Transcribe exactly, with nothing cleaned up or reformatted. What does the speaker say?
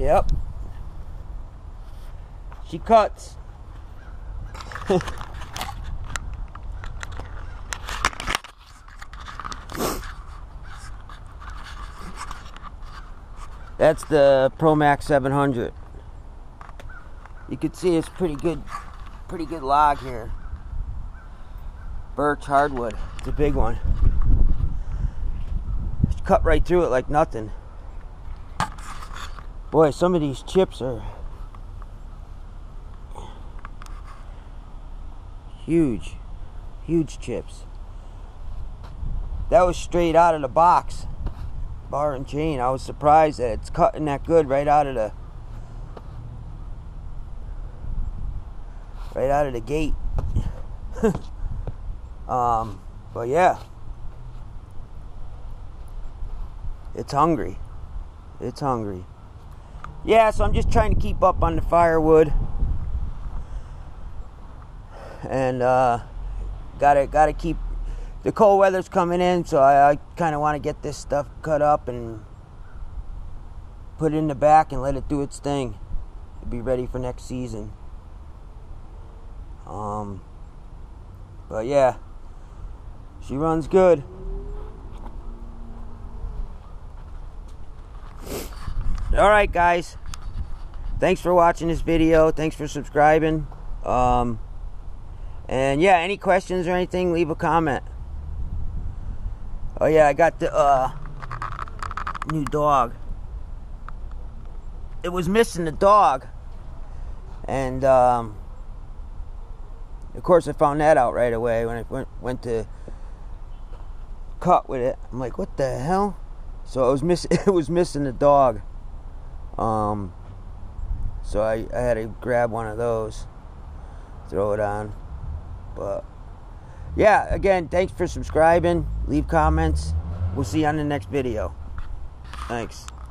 Yep. She cuts. That's the ProMax seven hundred. You can see it's pretty good, pretty good log here. Birch hardwood. It's a big one. It's cut right through it like nothing. Boy, some of these chips are huge, huge chips. That was straight out of the box. Bar and chain. I was surprised that it's cutting that good right out of the right out of the gate. um, but yeah, it's hungry. It's hungry. Yeah, so I'm just trying to keep up on the firewood, and uh, gotta gotta keep. The cold weather's coming in, so I, I kind of want to get this stuff cut up and put it in the back and let it do its thing. It'll be ready for next season. Um, but yeah, she runs good. Alright guys, thanks for watching this video. Thanks for subscribing. Um, and yeah, any questions or anything, leave a comment. Oh yeah, I got the uh, new dog. It was missing the dog. And um, of course I found that out right away when I went, went to cut with it. I'm like, what the hell? So it was miss it was missing the dog. Um, so I, I had to grab one of those, throw it on. But yeah, again, thanks for subscribing. Leave comments. We'll see you on the next video. Thanks.